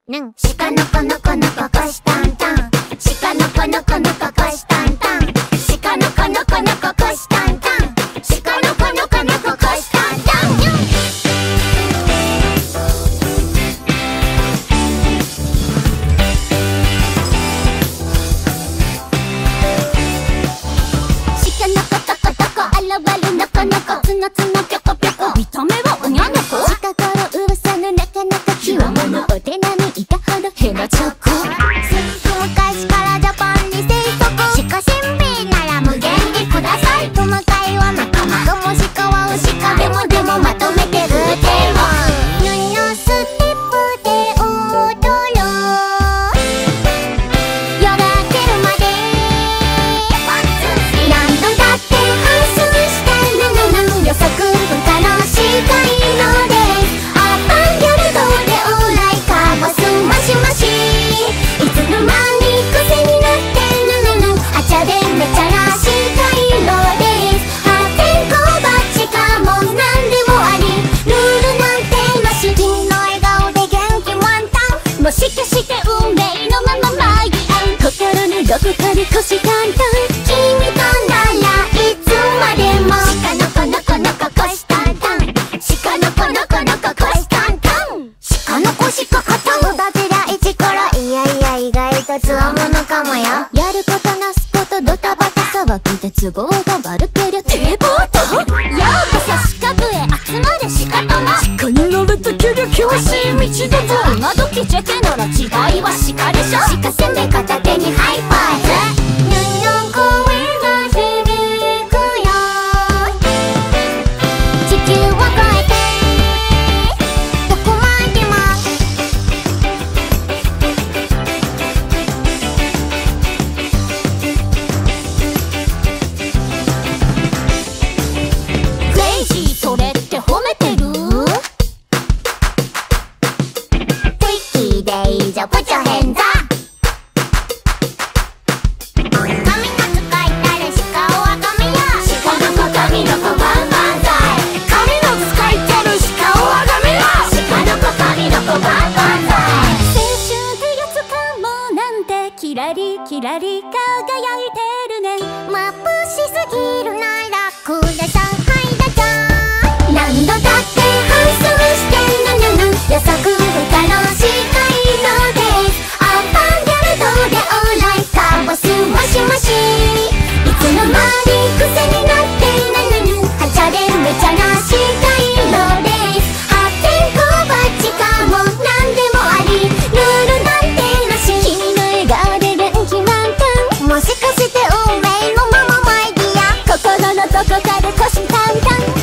なん、鹿の子の子のここしタンタン、鹿の子の子のここしタンタン、鹿の子の子のここしタンタン、鹿の子の子のここしタンタン。鹿の子とこどこ現るのこのこ、つのつのぴょこぴょこ、見た目はおにゃの子、近頃噂のなかなかきわものお手並みいたほどへのチョコ、昔からジャパンに生息、鹿新品なら無限にください、トマカイはマカマカも鹿はウシカでもまとめてルーテンを布ステップで踊ろう、夜が明けるまで何度だって反芻して予測不可能しかいのですアーバンギャルドでオーライカーボスマシマシ、いつの間に癖になってあちゃでめちゃらしかいのです破天荒バッチかもなんでもありルールなんてなし、君の笑顔で元気満タン、もしかして運命のまま舞い合う、心のどこかで腰簡単、君とならいつまでも鹿の子の子のここしタンタン、鹿の子の子のここしタンタン、鹿の子しか勝たん、だてら一からいやいや意外とつわものかもよ、やることなすことドタバタ騒ぎで都合が悪けりゃテーボート、ようこそ鹿部へ集まれ鹿友、鹿に乗るときりゃ険しい道だぞ、今時ジェケなら時代は鹿でしょ、鹿せんべい片手にハイファイブ、声が響くよ、地球を越えてどこまでもクレイジー、それって褒めてる？トゥイッキーでいいじゃプチョヘンザ、神の使いたる鹿をあがめや、鹿の子神の子バンバンザイ、神の使いたる鹿をあがめや、鹿の子神の子バンバンザイ、青春ってやつかもなんてキラリキラリ輝いてるね、眩しすぎるならくださいだじゃん、何度だって反芻して予測不可能しかいのですアンパンギャルドでオーライカーボスマシマシ、いつの間に癖になってはちゃでめちゃなしかいのです破天荒バッチかもなんでもありルールなんてなし、君の笑顔で元気満タン、もしかして運命のままマイディア、心のどこかで腰タンタン。